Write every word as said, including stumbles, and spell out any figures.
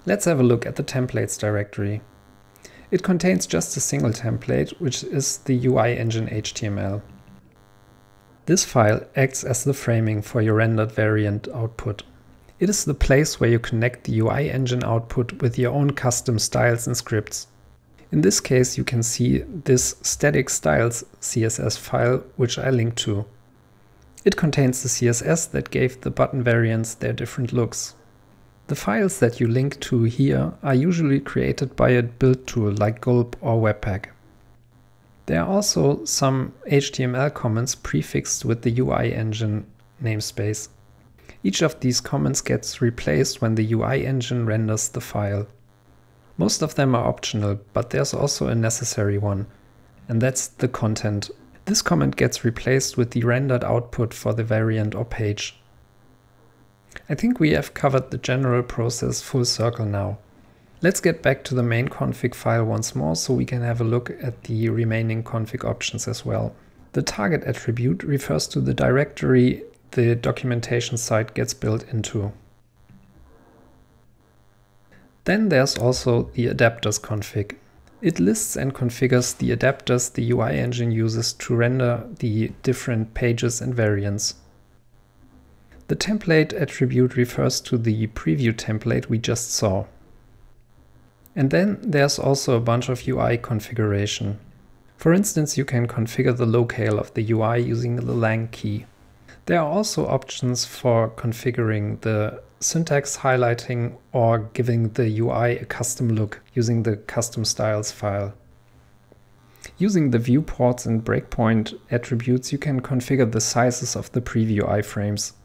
Let's have a look at the templates directory. It contains just a single template, which is the U I engine H T M L. This file acts as the framing for your rendered variant output. It is the place where you connect the U I engine output with your own custom styles and scripts. In this case, you can see this static styles C S S file, which I linked to. It contains the C S S that gave the button variants their different looks. The files that you link to here are usually created by a build tool like Gulp or Webpack. There are also some H T M L comments prefixed with the U I engine namespace. Each of these comments gets replaced when the U I engine renders the file. Most of them are optional, but there's also a necessary one, and that's the content. This comment gets replaced with the rendered output for the variant or page. I think we have covered the general process full circle now. Let's get back to the main config file once more so we can have a look at the remaining config options as well. The target attribute refers to the directory the documentation site gets built into. Then there's also the adapters config. It lists and configures the adapters the U I engine uses to render the different pages and variants. The template attribute refers to the preview template we just saw. And then there's also a bunch of U I configuration. For instance, you can configure the locale of the U I using the lang key. There are also options for configuring the syntax highlighting or giving the U I a custom look using the custom styles file. Using the viewports and breakpoint attributes, you can configure the sizes of the preview iframes.